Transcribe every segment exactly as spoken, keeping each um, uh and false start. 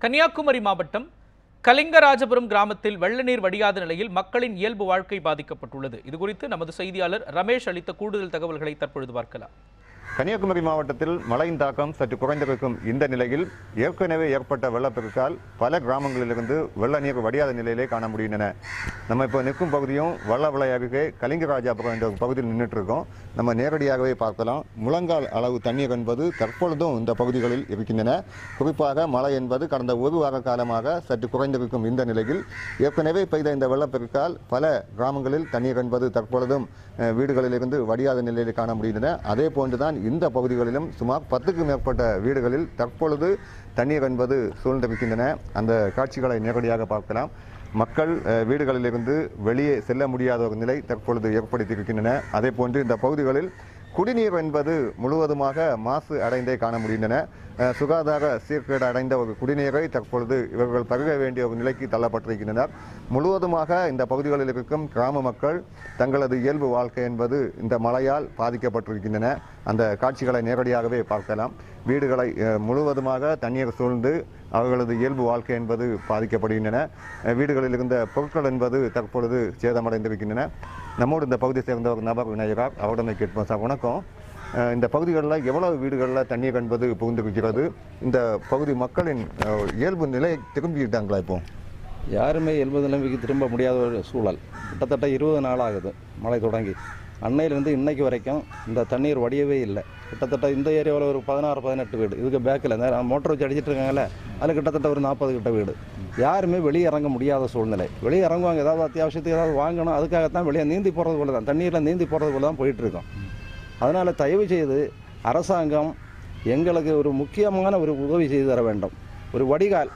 கன்னியாகுமரி மாவட்டம் கலிங்கராஜபுரம் கிராமத்தில் வெள்ள நீர் வடியாத நிலையில் மக்களின் இயல்பு வாழ்க்கை பாதிக்கப்பட்டுள்ளது. இதுகுறித்து நமது செய்தியாளர் ரமேஷ் அளித்த கூடுதல் தகவல்களை தற்பொழுது பார்க்கலாம். கன்னியாகுமரி மாவட்டத்தில் மழையின் தாக்கம் சற்று குறைந்திருக்கும் இந்த நிலையில் ஏற்கனவே ஏற்பட்ட வெள்ளப்பெருக்கால் பல கிராமங்களிலிருந்து வெள்ள நீர் வடியாத நிலையிலே காண முடிகின்றன. நம்ம இப்போ நிற்கும் பகுதியும் வள்ளவளை அருகே கலிங்கராஜாபுரம் என்ற பகுதியில் நின்றுட்டு இருக்கோம். நம்ம நேரடியாகவே பார்க்கலாம். முழங்கால் அளவு தண்ணீர் என்பது தற்பொழுதும் இந்த பகுதிகளில் இருக்கின்றன. குறிப்பாக மழை என்பது கடந்த ஒரு வார காலமாக சற்று குறைந்திருக்கும் இந்த நிலையில் ஏற்கனவே பெய்த இந்த வெள்ளப்பெருக்கால் பல கிராமங்களில் தண்ணீர் என்பது தற்பொழுதும் வீடுகளிலிருந்து வடியாத நிலையில் காண முடிகின்றன. அதே போன்றுதான் இந்த பகுதிகளிலும் சுமார் பத்துக்கும் மேற்பட்ட வீடுகளில் தற்பொழுது தண்ணீர் என்பது சூழ்ந்திருக்கின்றன. அந்த காட்சிகளை நேரடியாக பார்க்கலாம். மக்கள் வீடுகளிலிருந்து வெளியே செல்ல முடியாத ஒரு நிலை தற்பொழுது ஏற்படுத்தியிருக்கின்றன. அதே போன்று இந்த பகுதிகளில் குடிநீர் என்பது முழுவதுமாக மாசு அடைந்தே காண முடிகின்றன. சுகாதார சீர்கேடு அடைந்த ஒரு குடிநீரை தற்பொழுது இவர்கள் பருக வேண்டிய ஒரு நிலைக்கு தள்ளப்பட்டிருக்கின்றனர். முழுவதுமாக இந்த பகுதிகளில் இருக்கும் கிராம மக்கள் தங்களது இயல்பு வாழ்க்கை என்பது இந்த மழையால் பாதிக்கப்பட்டிருக்கின்றன. அந்த காட்சிகளை நேரடியாகவே பார்க்கலாம். வீடுகளை முழுவதுமாக தண்ணீர் சூழ்ந்து அவர்களது இயல்பு வாழ்க்கை என்பது பாதிக்கப்படுகின்றன. வீடுகளில் இருந்த பொருட்கள் என்பது தற்பொழுது சேதமடைந்திருக்கின்றன. நம்மோடு இந்த பகுதியை சேர்ந்த ஒரு நபர் விநாயகர், அவரிடமே கேட்போம். சார் வணக்கம். இந்த பகுதிகளில் எவ்வளவு வீடுகளில் தண்ணீர் என்பது புகுந்திருக்கிறது? இந்த பகுதி மக்களின் இயல்பு நிலை திரும்பிட்டாங்களா? இப்போ யாருமே இயல்பு நிலைமைக்கு திரும்ப முடியாத ஒரு சூழல். கிட்டத்தட்ட இருபது நாள் ஆகுது மழை தொடங்கி. அன்னையிலிருந்து இன்னைக்கு வரைக்கும் இந்த தண்ணீர் வடியவே இல்லை. கிட்டத்தட்ட இந்த ஏரியாவில் ஒரு பதினாறு பதினெட்டு வீடு, இதுக்கு பேக்கில் இந்த மோட்டர் வச்சு அடிச்சிட்டு இருக்காங்கல்ல, அதில் கிட்டத்தட்ட ஒரு நாற்பது கிட்ட வீடு. யாருமே வெளியே இறங்க முடியாத சூழ்நிலை. வெளியே இறங்குவாங்க, ஏதாவது அத்தியாவசியத்துக்கு ஏதாவது வாங்கணும், அதுக்காகத்தான் வெளியே நீந்தி போகிறது போல தான், தண்ணீரில் நீந்தி போகிறது போல தான் போயிட்டுருக்கோம். அதனால் தயவு செய்து அரசாங்கம் எங்களுக்கு ஒரு முக்கியமான ஒரு உதவி செய்து தர வேண்டும். ஒரு வடிகால்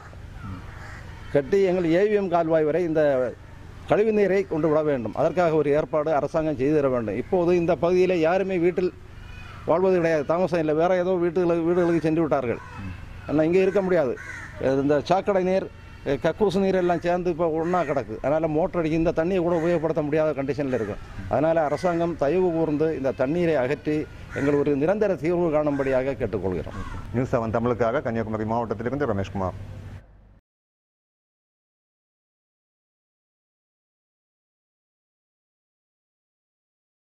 கட்டி எங்கள் ஏவிஎம் கால்வாய் வரை இந்த கழிவு நீரை கொண்டு விட வேண்டும். அதற்காக ஒரு ஏற்பாடு அரசாங்கம் செய்து தர வேண்டும். இப்போது இந்த பகுதியில் யாருமே வீட்டில் வாழ்வது கிடையாது, தாமசம் இல்லை. வேறு ஏதோ வீட்டுகளுக்கு வீடுகளுக்கு சென்று விட்டார்கள். ஆனால் இங்கே இருக்க முடியாது. இந்த சாக்கடை நீர், கக்கூசு நீர் எல்லாம் சேர்ந்து இப்போ ஒன்றா கிடக்கு. அதனால் மோட்டர் அடிக்க இந்த தண்ணியை கூட உபயோகப்படுத்த முடியாத கண்டிஷனில் இருக்கும். அதனால் அரசாங்கம் தயவு கூர்ந்து இந்த தண்ணீரை அகற்றி எங்கள் ஒரு நிரந்தர தீர்வு காணும்படியாக கேட்டுக்கொள்கிறோம். நியூஸ் செவன் தமிழுக்காக கன்னியாகுமரி மாவட்டத்திலிருந்து ரமேஷ்குமார்.